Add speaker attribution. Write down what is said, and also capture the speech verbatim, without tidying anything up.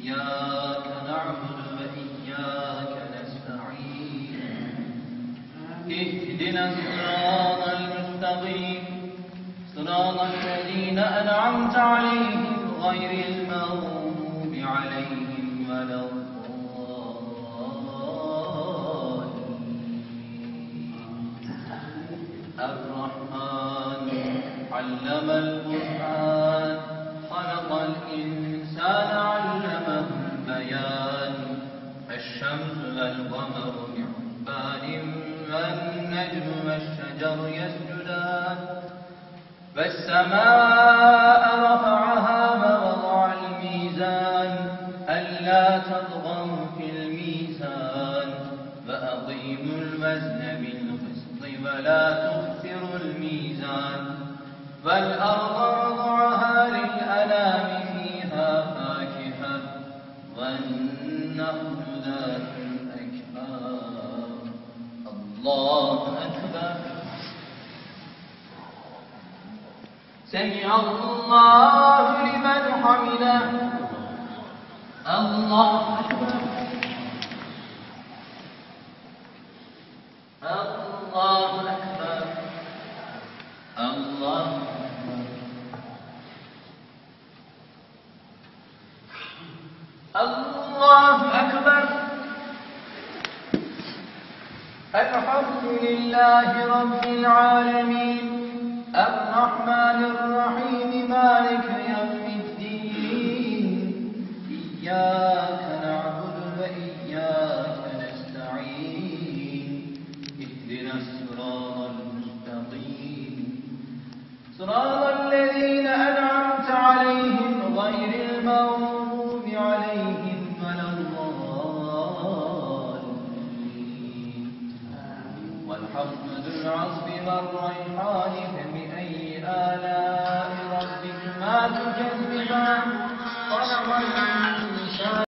Speaker 1: إياك نعبد وإياك نستعين اهدنا الصراط المستقيم صراط الذين أنعمت عليهم غير المغضوب عليهم ولا الرحمن علم القرآن خلق الإنسان علمه البيان الشمس والقمر بحسبان والنجم والشجر يسجدان والسماء رفعها ووضع الميزان ألا تطغوا في الميزان وأقيموا الوزن بالقسط ولا تخسروا الميزان والأرض وضعها للأنام فيها فاكهة والنخل ذات الأكمام الله أكبر سمع الله لمن حمده الله أكبر الله أكبر الله أكبر الله أكبر الحمد لله رب العالمين الرحمن الرحيم مالك يوم الدين إياك نعبد وإياك نستعين اهدنا الصراط المستقيم صراط الذين أنعمت عليهم غير المغضوب عليهم ولا الضالين والحمد العصب والريحان فبأي آلاء ربكما تكذبان خلق الإنسان